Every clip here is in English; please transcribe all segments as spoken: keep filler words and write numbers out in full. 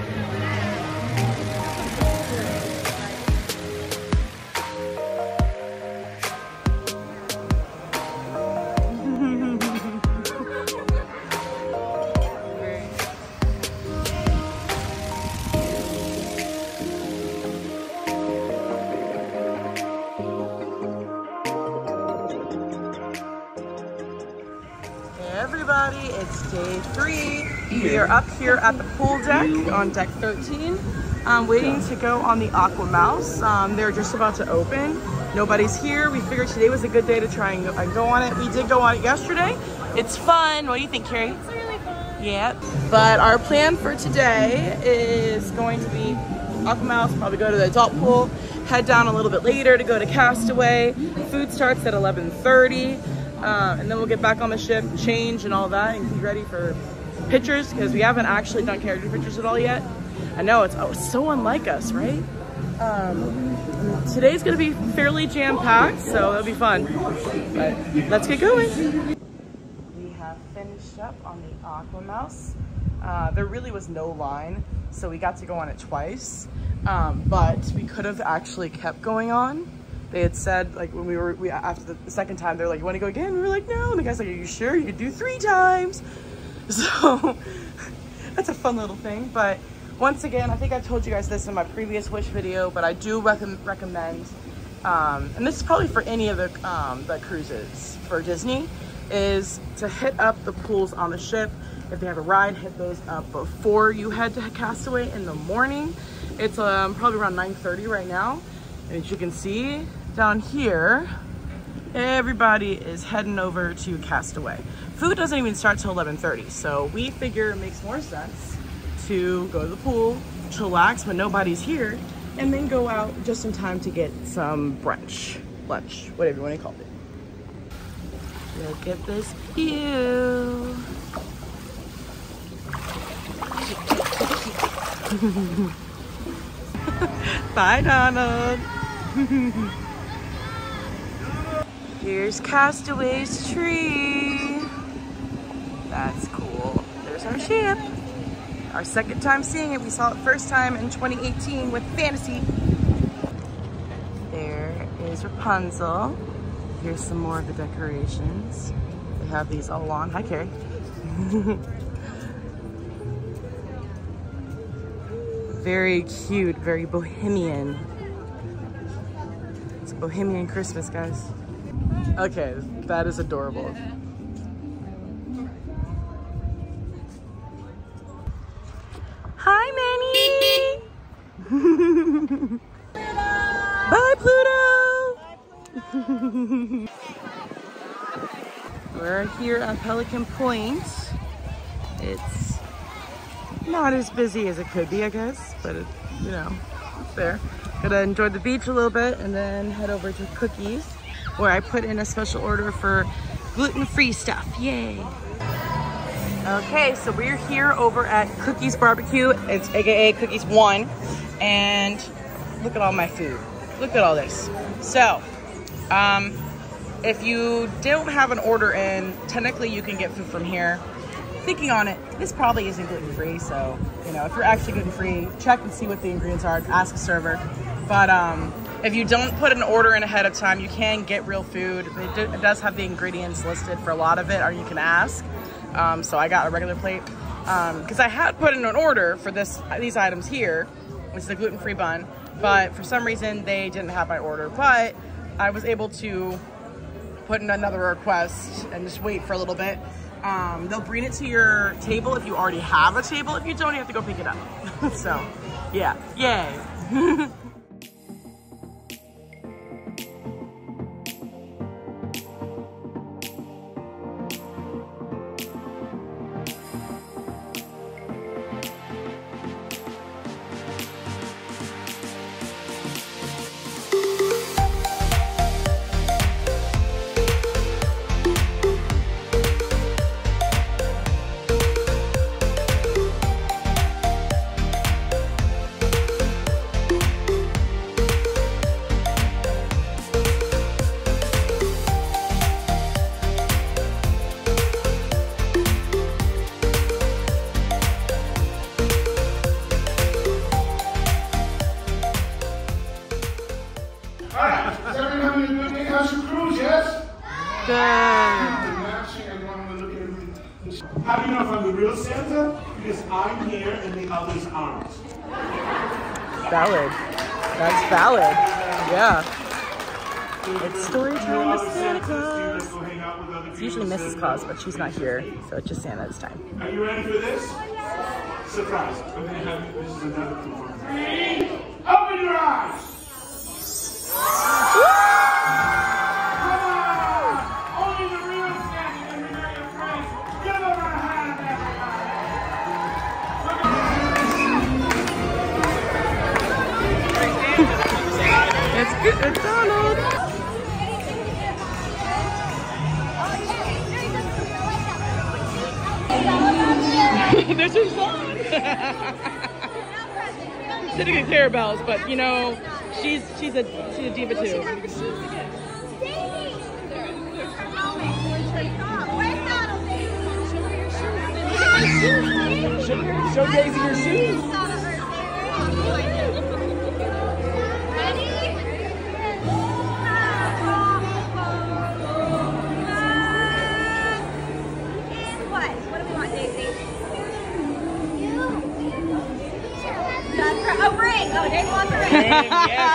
Everybody, it's day three. We are up here at the pool deck on deck thirteen. Um, waiting to go on the Aqua Mouse. Um, they're just about to open. Nobody's here. We figured today was a good day to try and go, and go on it. We did go on it yesterday. It's fun. What do you think, Carrie? It's really fun. Yep. But our plan for today is going to be Aqua Mouse, probably go to the adult pool, head down a little bit later to go to Castaway. Food starts at eleven thirty. Uh, and then we'll get back on the ship, change and all that, and be ready for pictures, because we haven't actually done character pictures at all yet. I know, it's, oh, it's so unlike us, right? Um, today's gonna be fairly jam-packed, so it'll be fun. But let's get going. We have finished up on the Aqua Mouse. Uh, there really was no line, so we got to go on it twice. Um, but we could have actually kept going on. They had said, like, when we were, we, after the, the second time, they're like, you want to go again? We were like, no. And the guy's like, are you sure? You could do three times. So that's a fun little thing. But once again, I think I told you guys this in my previous Wish video, but I do rec recommend, um, and this is probably for any of the, um, the cruises for Disney, is to hit up the pools on the ship. If they have a ride, hit those up before you head to Castaway in the morning. It's um, probably around nine thirty right now. And as you can see, down here, everybody is heading over to Castaway. Food doesn't even start till eleven thirty, so we figure it makes more sense to go to the pool, chillax when nobody's here, and then go out just in time to get some brunch, lunch, whatever you want to call it. Look at this view. Bye, Donald. Here's Castaway's tree. That's cool. There's our ship. Our second time seeing it. We saw it first time in twenty eighteen with Fantasy. There is Rapunzel. Here's some more of the decorations. They have these all on. Hi, Carrie. Very cute, very bohemian. It's a bohemian Christmas, guys. Okay, that is adorable. Hi, Manny! Bye, Pluto! We're here at Pelican Point. It's not as busy as it could be, I guess, but it, you know, it's there. Gonna enjoy the beach a little bit and then head over to Cookies, where I put in a special order for gluten-free stuff. Yay! Okay, so we're here over at Cookies Barbecue. It's A K A Cookies One, and look at all my food. Look at all this. So, um, if you don't have an order in, technically you can get food from here. Thinking on it, this probably isn't gluten-free, so, you know, if you're actually gluten-free, check and see what the ingredients are, ask a server. But um, if you don't put an order in ahead of time, you can get real food. It, do, it does have the ingredients listed for a lot of it, or you can ask. Um, so I got a regular plate, because um, I had put in an order for this these items here, which is a gluten-free bun, but for some reason they didn't have my order. But I was able to put in another request and just wait for a little bit. Um, they'll bring it to your table if you already have a table. If you don't, you have to go pick it up. So, yeah, yay. Good. How do you know if I'm the real Santa? Because I'm here and the others aren't. Valid. That's valid. Yeah. It's story time with Santa Claus. It's usually Missus Claus, but she's not here, so it's just Santa this time. Are you ready for this? Surprise. I'm going to have you. This is another clue for three. Open your eyes. Come on. Only the real Santa can remember your friends. Give them a hand, everybody. It's good. It's Donald. There's your son. Sitting in Clarabelle's, but you know, she's she's a she's a diva too. Show Daisy your shoes. A ring! Oh, Dave wants a ring! Yes!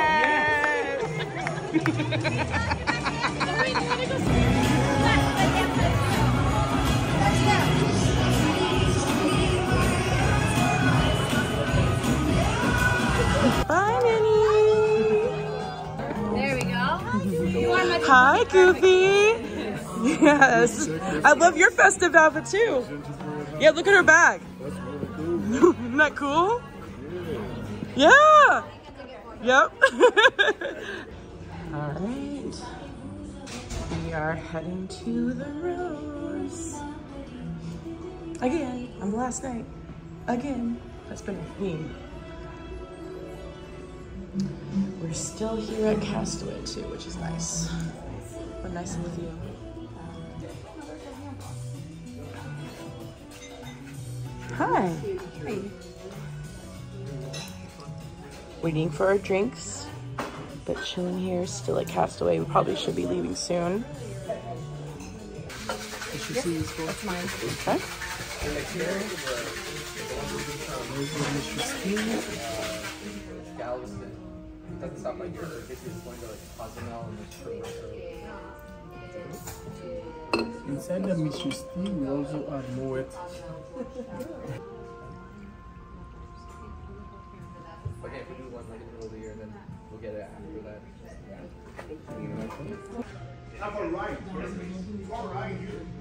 Bye, Minnie! There we go. You are much Hi, Goofy! Yes! I love your festive outfit too! Yeah, look at her bag! Isn't that cool? Yeah! Yep. All right. We are heading to the Rose. Again, on the last night. Again. That's been a theme. We're still here at Castaway too, which is nice. But nice with you. Hi. Hi. Waiting for our drinks, but chilling here, still at Castaway. We probably should be leaving soon. Yeah, that's mine. Okay. Galveston. It doesn't stop like here. Basically, it's going to like Cozumel and the Inside the Mister Steve, we also add Moet. Okay, if we do one like in the middle of the year, then we'll get it after that. Have a right. All right.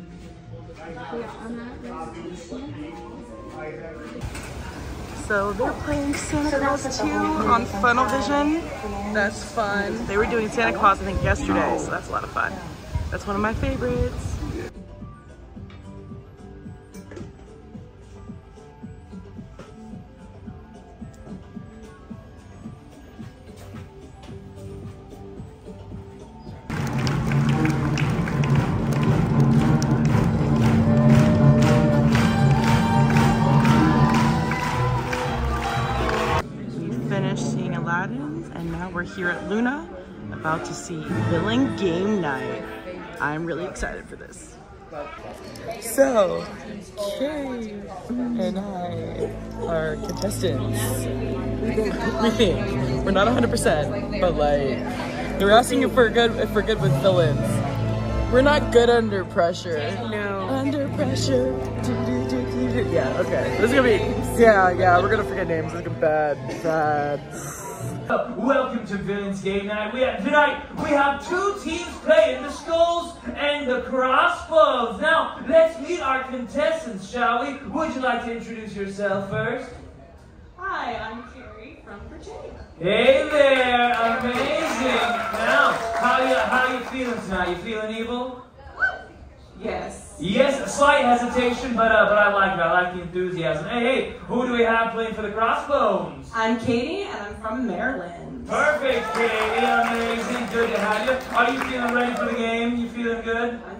So they're playing Santa Claus two on Funnel Vision. That's fun. They were doing Santa Claus, I think, yesterday, so that's a lot of fun. That's one of my favorites. And now we're here at Luna, about to see Villain Game Night. I'm really excited for this. So, Kay and I are contestants. We think. We're not one hundred percent, but like, they're asking if we're good, if we're good with villains. We're not good under pressure. No. Under pressure. Yeah, okay. This is gonna be, yeah, yeah, we're gonna forget names. It's gonna be bad, bad. Welcome to Villains Game Night. We have, tonight we have two teams playing, the Skulls and the Crossbows. Now, let's meet our contestants, shall we? Would you like to introduce yourself first? Hi, I'm Carrie from Virginia. Hey there, amazing. Now, how you how you feeling tonight? You feeling evil? Yes. Yes, a slight hesitation, but uh, but I like it. I like the enthusiasm. Hey, hey, who do we have playing for the Crossbones? I'm Katie, and I'm from Maryland. Perfect, Katie. Amazing. Good to have you. Are you feeling ready for the game? You feeling good? I'm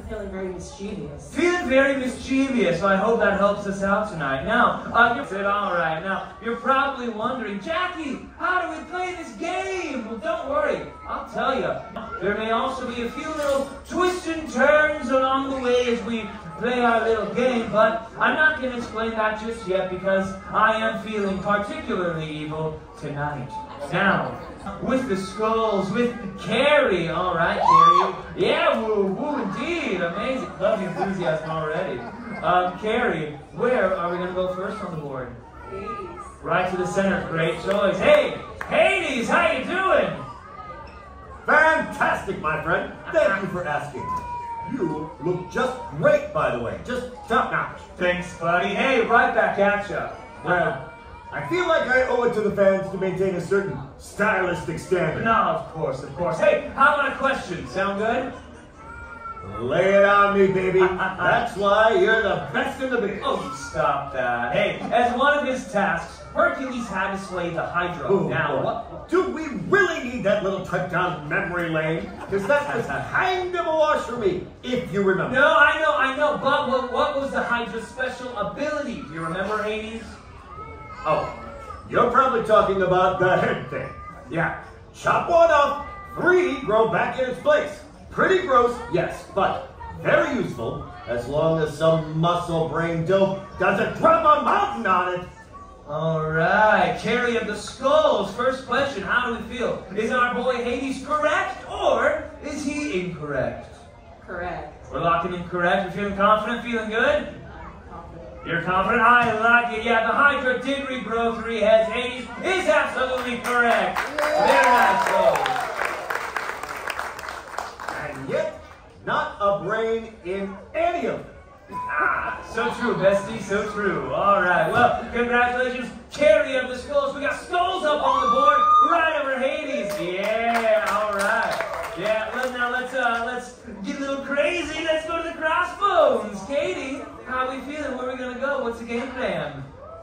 feeling very mischievous. Feeling very mischievous, so I hope that helps us out tonight. Now, uh, you're said, all right. Now, you're probably wondering, Jackie, how do we play this game? Well, don't worry, I'll tell you. There may also be a few little twists and turns along the way as we play our little game, but I'm not going to explain that just yet because I am feeling particularly evil tonight. Now, with the skulls, with Carrie. All right, Carrie. Yeah, woo, woo, indeed. Amazing. Love the enthusiasm already. Uh, Carrie, where are we going to go first on the board? Hades. Right to the center. Great choice. Hey, Hades, how you doing? Fantastic, my friend. Thank you for asking. You look just great, by the way. Just top notch. Thanks, buddy. Hey, right back at ya. Well, I feel like I owe it to the fans to maintain a certain stylistic standard. No, of course, of course. Hey, how about a question? Sound good? Lay it on me, baby. That's why you're the best in the biz. Oh, stop that. Hey, as one of his tasks, Hercules had to slay the Hydra. Oh, now, boy. what? Do we really need that little trip down memory lane? Because that was kind of a wash for me, if you remember. No, I know, I know, but what, what was the Hydra's special ability? Do you remember, Hades? Oh, you're probably talking about the head thing. Yeah, chop one off, three grow back in its place. Pretty gross, yes, but very useful as long as some muscle brain dope doesn't drop a mountain on it. All right, Carrie of the Skulls. First question, how do we feel? Is our boy Hades correct or is he incorrect? Correct. We're locking in correct. We're feeling confident, feeling good? I'm confident. You're confident? I like it. Yeah, the Hydra did regrow three heads. Hades is absolutely correct. Very nice, folks. And yet, not a brain in any of them. Ah, so true, bestie, so true. All right, well, congratulations, Carrie of the Skulls. We got skulls up on the board, right over Hades. Yeah, all right. Yeah, well, now let's uh, let's get a little crazy. Let's go to the Crossbones. Katie, how are we feeling? Where are we gonna go? What's the game plan?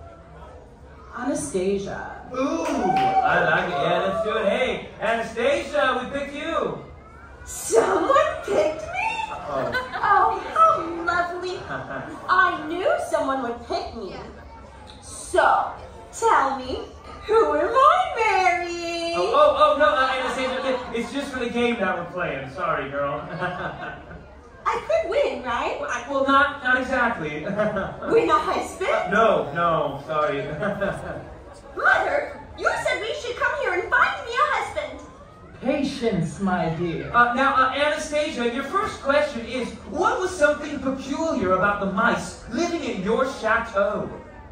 Anastasia. Ooh, I like it. Yeah, let's do it. Hey, Anastasia, we picked you. Someone picked me? Oh. Oh, how lovely. I knew someone would pick me. So, tell me, who am I marrying? Oh, oh, oh, no, uh, Anastasia, it's just for the game that we're playing. Sorry, girl. I could win, right? Well, not, not exactly. Win a husband? No, no, sorry. Mother, you said we should come here and find me a husband. Patience, my dear. Uh, now, uh, Anastasia, your first question is, what was something peculiar about the mice living in your chateau?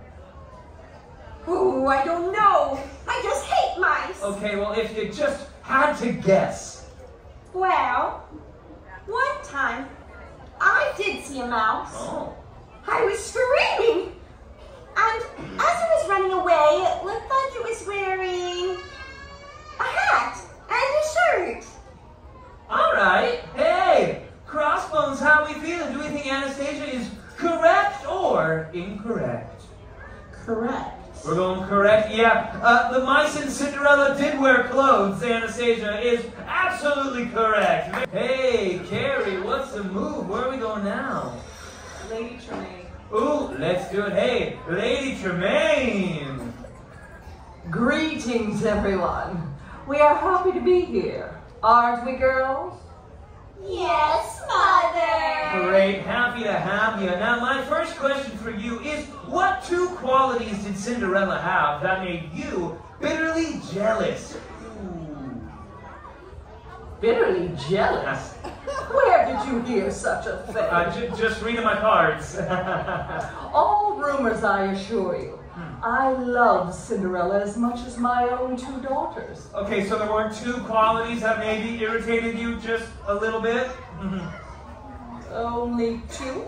Oh, I don't know. I just hate mice. Okay, well, if you just had to guess. Well, one time, I did see a mouse. Oh. I was screaming. And as it was running away, it looked like it was wearing a hat and a shirt. All right. Hey, Crossbones, how are we feeling? Do we think Anastasia is correct or incorrect? Correct. We're going correct. Yeah, uh, the mice in Cinderella did wear clothes. Anastasia is absolutely correct. Hey, Carrie, what's the move? Where are we going now? Lady Tremaine. Ooh, let's do it. Hey, Lady Tremaine. Greetings, everyone. We are happy to be here. Aren't we, girls? Yes, Mother. Great, happy to have you. Now, my first question for you is, what two qualities did Cinderella have that made you bitterly jealous? Ooh. Bitterly jealous? Where did you hear such a thing? Uh, j just reading my cards. All rumors, I assure you. I love Cinderella as much as my own two daughters. Okay, so there weren't two qualities that maybe irritated you just a little bit? Only two?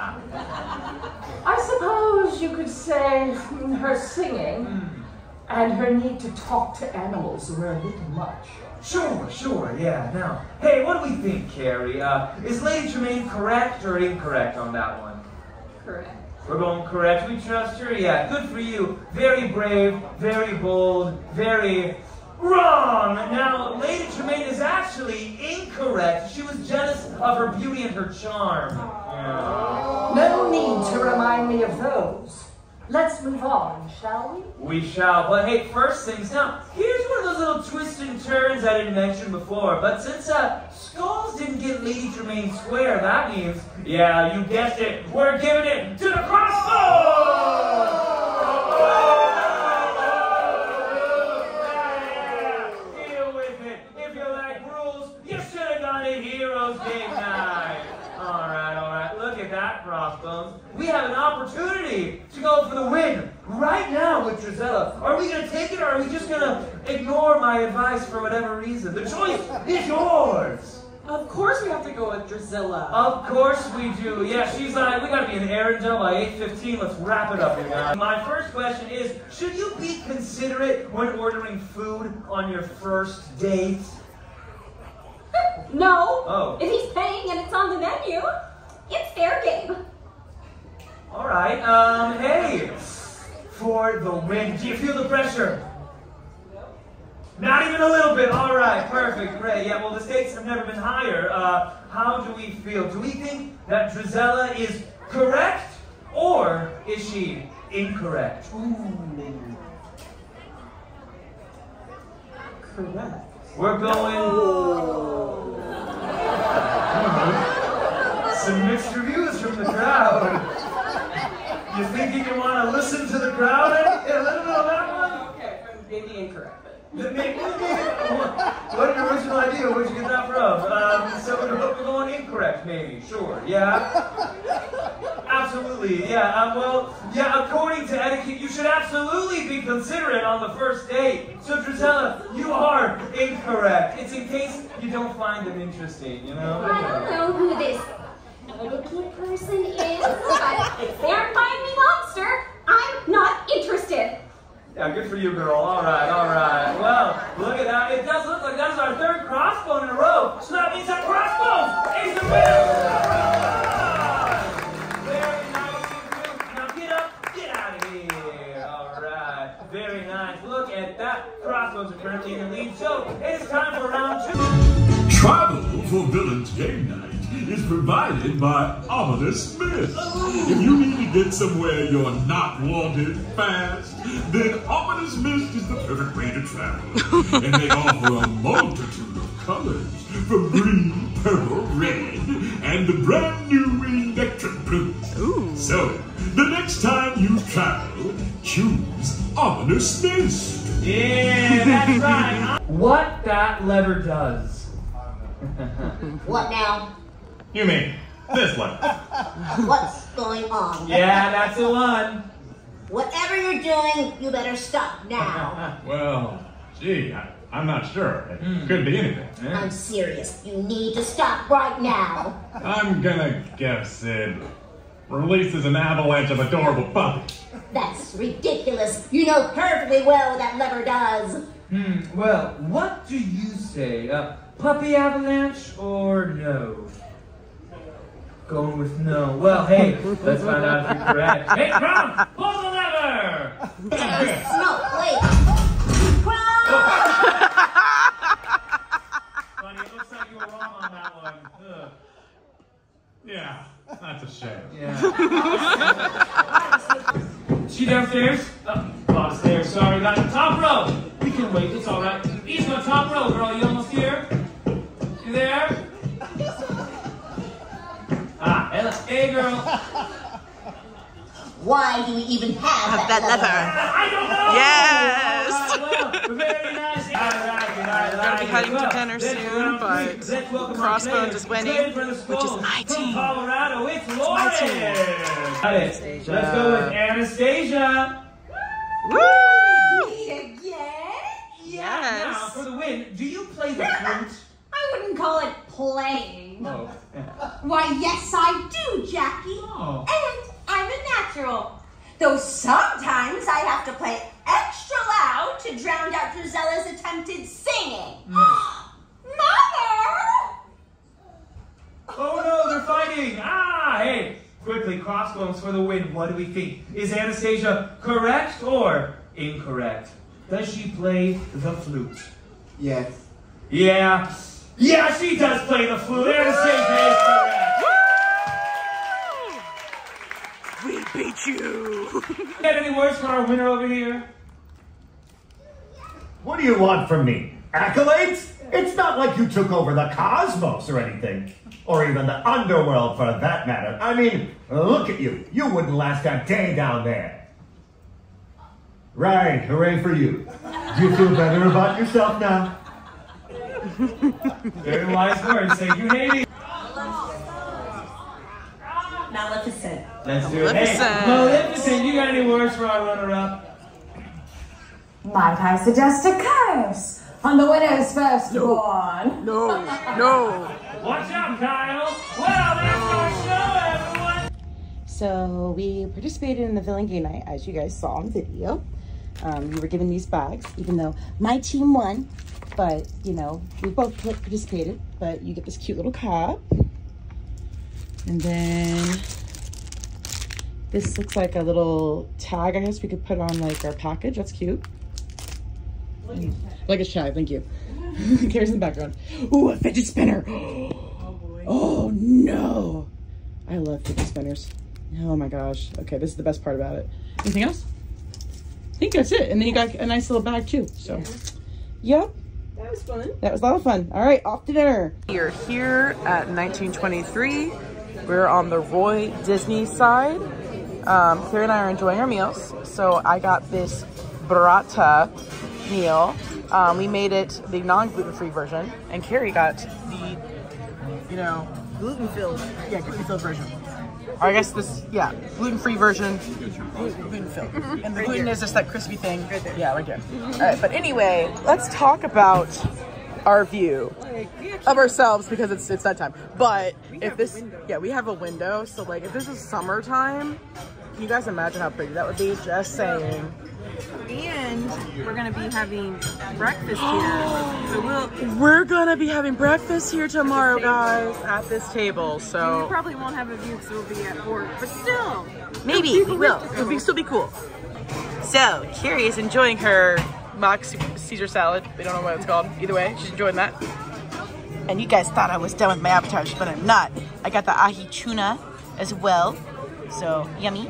I suppose you could say her singing and her need to talk to animals were a little much. Sure, sure, yeah. Now, hey, what do we think, Carrie? Uh, is Lady Tremaine correct or incorrect on that one? Correct. We're going correct. We trust her. Yeah, good for you. Very brave, very bold, very wrong. Now, Lady Tremaine is actually incorrect. She was jealous of her beauty and her charm. Yeah. No need to remind me of those. Let's move on, shall we? We shall. But hey, first things now, here's one of those little twists and turns I didn't mention before. But since uh, Skulls didn't get Lady Tremaine square, that means, yeah, you guessed it, we're giving it to the crossbow! Deal with it. If you like rules, you should have gone to Heroes Game Night. All right, all right. Look at that, Crossbones. We have an opportunity to go for the win right now with Drizella. Are we going to take it, or are we just going to ignore my advice for whatever reason? The choice is yours. Of course we have to go with Drizella. Of course we do. Yeah, she's like, we got to be an Arendelle by eight fifteen. Let's wrap it up, you guys. My first question is, should you be considerate when ordering food on your first date? No. Oh. If he's paying and it's on the menu, it's fair game. All right. Um, hey, for the win. Do you feel the pressure? Not even a little bit. All right, perfect, great. Yeah, well, the stakes have never been higher. Uh, how do we feel? Do we think that Drizella is correct, or is she incorrect? Ooh. Correct. We're going... Some mixed reviews from the crowd. You thinking you want to listen to the crowd and get a little bit of that one? Okay, maybe incorrect. Maybe, maybe, what an original idea. Where'd you get that from? Um, so we're, we're going incorrect, maybe. Sure. Yeah. Absolutely. Yeah. Um, well, yeah. According to etiquette, you should absolutely be considerate on the first date. So, Drizella, you are incorrect. It's in case you don't find them interesting. You know. I don't know who this etiquette person is, but if they're buying me lobster, I'm not interested. Yeah, good for you, girl. All right, all right. Well, look at that. It does look like that is our third crossbone in a row. So that means that crossbone is the winner. Very nice. Now get up, get out of here. All right. Very nice. Look at that. Crossbones are currently in the lead. So it is time for round two. Travel for Villains Game Night is provided by Ominous Mist. If you need to get somewhere you're not wanted fast, then Ominous Mist is the perfect way to travel. And they offer a multitude of colors, from green, purple, red, and the brand new electric blue. Ooh. So, the next time you travel, choose Ominous Mist. Yeah, that's right. What that lever does. What now? You mean this one? What's going on? Yeah, that's the one. Whatever you're doing, you better stop now. Well, gee, I, I'm not sure. It Mm. could be anything. I'm serious. You need to stop right now. I'm gonna guess it releases an avalanche of adorable puppies. That's ridiculous. You know perfectly well what that lever does. Hmm, well, what do you say? Uh, puppy avalanche or no? Going with no. Well, hey, let's find out if you're correct. Hey, Crown, pull the lever! No, wait. Funny, it looks like you were wrong on that one. Ugh. Yeah, that's a shame. Yeah. She downstairs? Oh, upstairs, sorry, got the top row. We can wait, it's all right. East on top row, girl, you almost here? You there? Ah, Ella. Hey, girl. Why do we even have, Have that, that lever. I don't know. Yes. All right, well, very nice. All right, all right, We're gonna be heading well, to dinner let's soon, round but three. Let's welcome our Crossbones players. is winning, Playing for the which is Skulls my from team. Colorado, it's my Lauren. team. Got it. Let's go with Anastasia. Woo! Again? Yes. Now, for the win, do you play the flute? I wouldn't call it playing. Oh. Why, yes, I do, Jackie. Oh. And I'm a natural. Though sometimes I have to play extra loud to drown out Drizella's attempted singing. Mm. Mother! Oh no, they're fighting! Ah, hey! Quickly, Crossbones for the win. What do we think? Is Anastasia correct or incorrect? Does she play the flute? Yes. Yeah. Yeah, she does play the flute. They're the same page, correct. We beat you. Got any words for our winner over here? What do you want from me? Accolades? It's not like you took over the cosmos or anything. Or even the underworld, for that matter. I mean, look at you. You wouldn't last a day down there. Right, hooray for you. Do you feel better about yourself now? Very wise words. Thank you, Haley. Maleficent. Let's do it. Hey, Maleficent. Maleficent, you got any words for our runner-up? Might I suggest a curse on the winner's firstborn? No, no. Watch out, Kyle. Well, that's our show, everyone. So we participated in the villain game night, as you guys saw on video. Um, we were given these bags, even though my team won. But, you know, we both participated. But you get this cute little cup. And then this looks like a little tag, I guess we could put on like our package. That's cute. Like a tag, thank you. Carries in the background. Ooh, a fidget spinner. Oh, boy. Oh, no. I love fidget spinners. Oh my gosh. Okay, this is the best part about it. Anything else? I think that's it. And then you got a nice little bag too. So, yep. That was fun. That was a lot of fun. All right, off to dinner. We are here at nineteen twenty-three. We're on the Roy Disney side. Um, Carrie and I are enjoying our meals. So I got this burrata meal. Um, we made it the non-gluten-free version, and Carrie got the, you know, gluten-filled, yeah, gluten-filled version. Or I guess this, yeah, gluten-free version, gluten-filled. And the gluten is just that crispy thing. Right there. Yeah, right there. All right, but anyway, let's talk about our view of ourselves because it's it's that time. But if this, yeah, we have a window. So like, if this is summertime, can you guys imagine how pretty that would be? Just saying. And we're gonna be having breakfast here. So we'll We're gonna be having breakfast here tomorrow, guys, at this table. So we probably won't have a view because we'll be at work, but still, maybe we will. It'll be still be cool. So Carrie is enjoying her mock Caesar salad. We don't know what it's called. Either way, she's enjoying that. And you guys thought I was done with my appetizers, but I'm not. I got the ahi tuna as well. So yummy.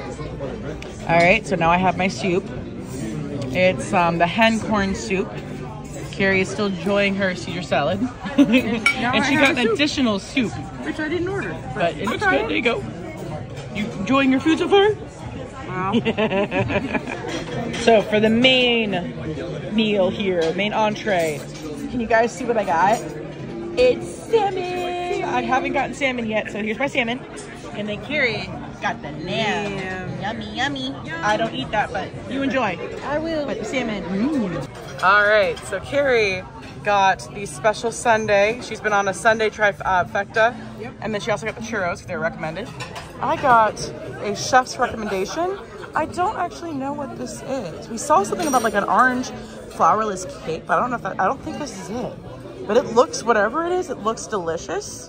All right, so now I have my soup. It's um, the hen corn soup. Carrie is still enjoying her Caesar salad. and and she got an soup. additional soup. Which I didn't order. But, but it looks okay. Good, there you go. You enjoying your food so far? Wow. So for the main meal here, main entree, can you guys see what I got? It's salmon. I haven't gotten salmon yet, so here's my salmon. And then Carrie got the lamb. Yummy, yummy. Yum. I don't eat that, but you enjoy. I will. But the salmon. Mm. All right, so Carrie got the special sundae. She's been on a Sunday trifecta. Yep. And then she also got the churros. They're recommended. I got a chef's recommendation. I don't actually know what this is. We saw something about like an orange flourless cake, but I don't know if that, I don't think this is it. But it looks, whatever it is, it looks delicious.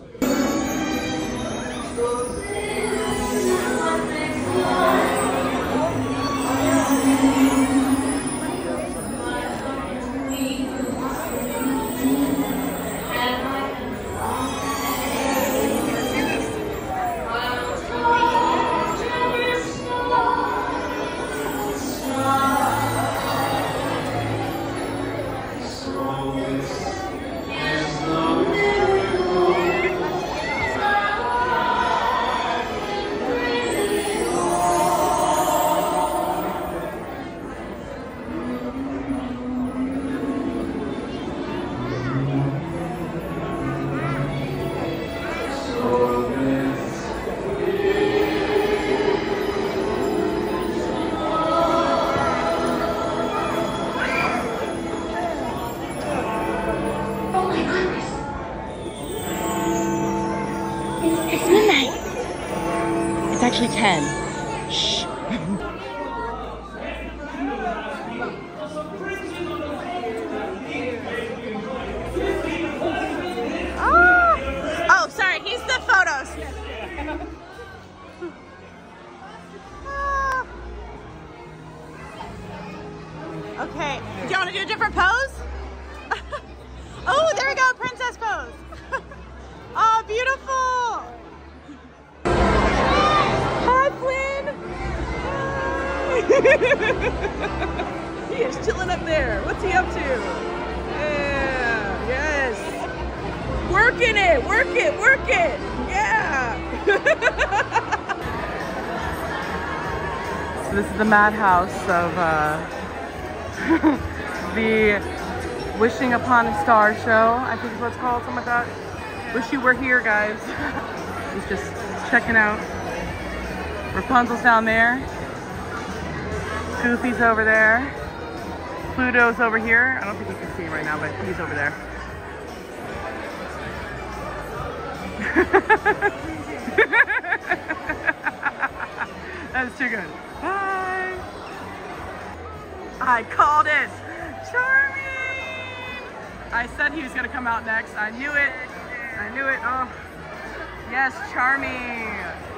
Actually ten. Shh. ah! Oh, sorry, he's the photos. ah. Okay, do you want to do a different pose? Oh, there we go, princess pose. Oh, beautiful. Hi, Flynn. He is chilling up there. What's he up to? Yeah, yes. Working it, work it, work it. Yeah. So this is the madhouse of uh, the Wishing Upon a Star show, I think is what it's called, something like that. Wish you were here, guys. He's just checking out. Rapunzel's down there. Goofy's over there. Pluto's over here. I don't think you can see him right now, but he's over there. That's too good. Bye. I called it. Charming. I said he was gonna come out next. I knew it. I knew it. Oh, yes, Charming.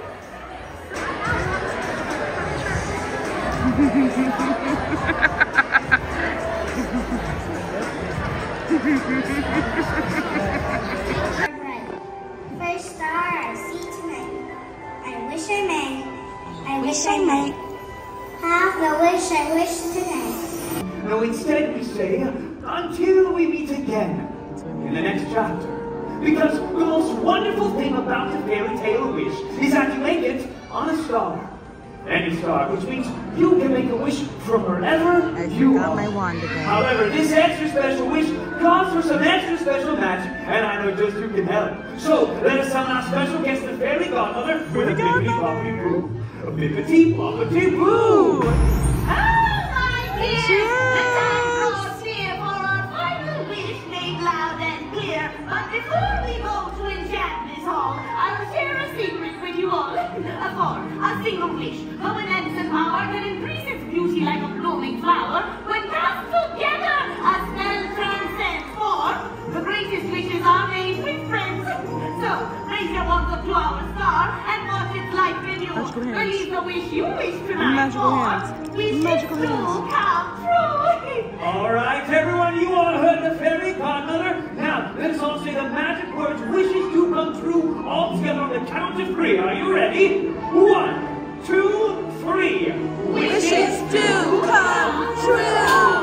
First star I see tonight. I wish I may. I wish I might have the wish I wish tonight. No, instead we say, until we meet again in the next chapter. Because the most wonderful thing about the fairy tale wish is that you make it on a star. Any star, which means you can make a wish from wherever I you forgot are. my wand again. However, this extra special wish calls for some extra special magic, and I know just who can help. So, let us summon our special guest, the fairy godmother, with a bippity boppity boo. A bippity boppity boo! Oh, my dear! The time draws near for our final wish made loud and clear. But before we go to enchantment hall, I'll share a secret with you all. For a single wish of an instant power can increase its beauty like a blooming flower. When cast together, a spell transcends. For the greatest wishes are made with friends. So, raise your wands up to our star and watch its light renew. Release the wish you wish tonight. Magical for hands. wishes Magical to hands. come true. All right, everyone, you all heard the fairy godmother. Now, let's all say the magic words, wishes to come true, all together on the count of three. Are you ready? One, two, three. Wishes do come true.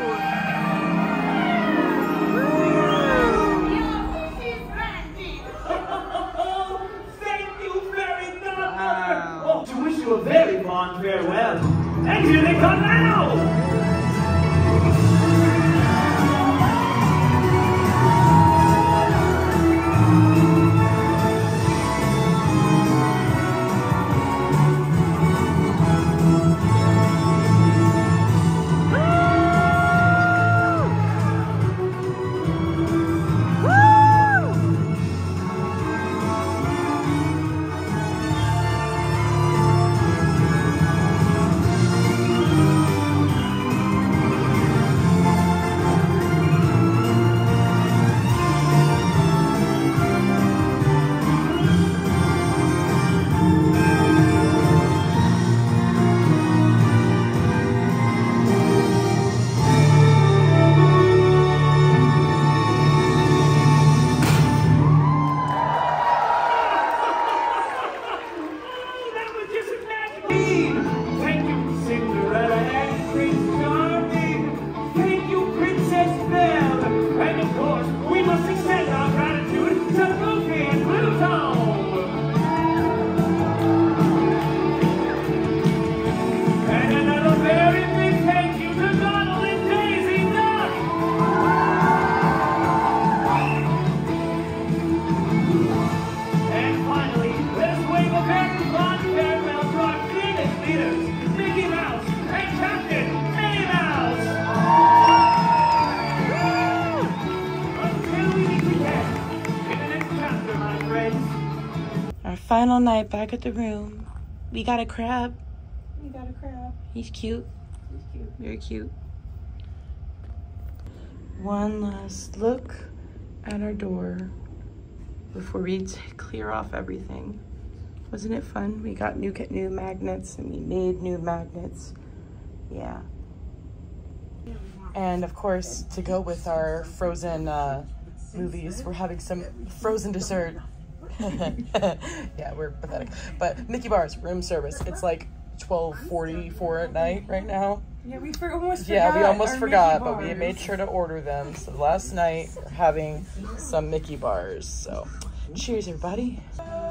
Thank you, fairy godmother. Oh, to wish you a very fond farewell. And here they come now. Final night back at the room. We got a crab. We got a crab. He's cute. He's cute. Very cute. One last look at our door before we clear off everything. Wasn't it fun? We got new new magnets and we made new magnets. Yeah. And of course, to go with our Frozen uh, movies, we're having some Frozen dessert. Yeah, we're pathetic. But Mickey Bars, room service. It's like twelve forty-four at night right now. Yeah, we for almost forgot. Yeah, we almost our forgot, Mickey but we bars. made sure to order them. So last night, we're having some Mickey Bars. So cheers, everybody.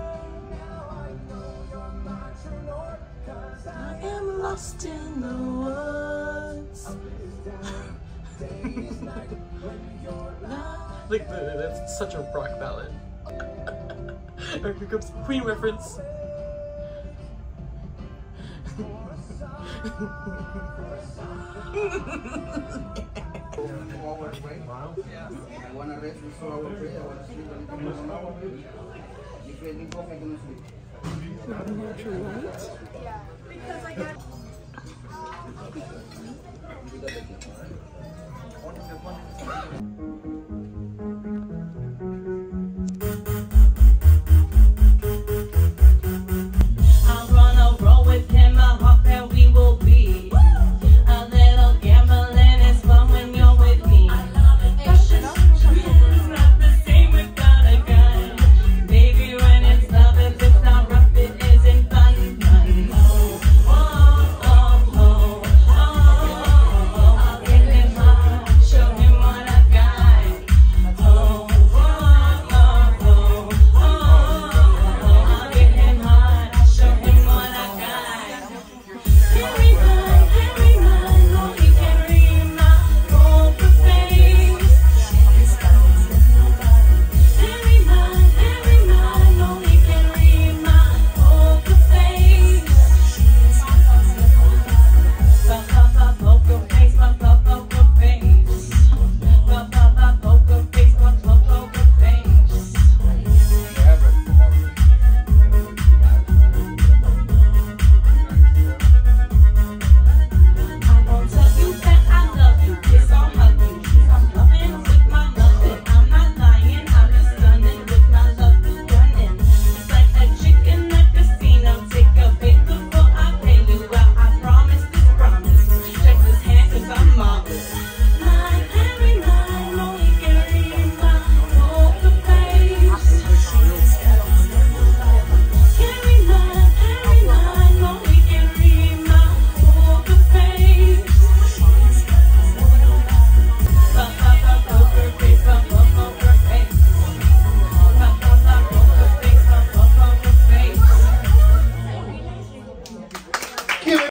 I am lost in the woods. Like, that's such a rock ballad. Alright, here comes Queen reference. Because I got Thank you.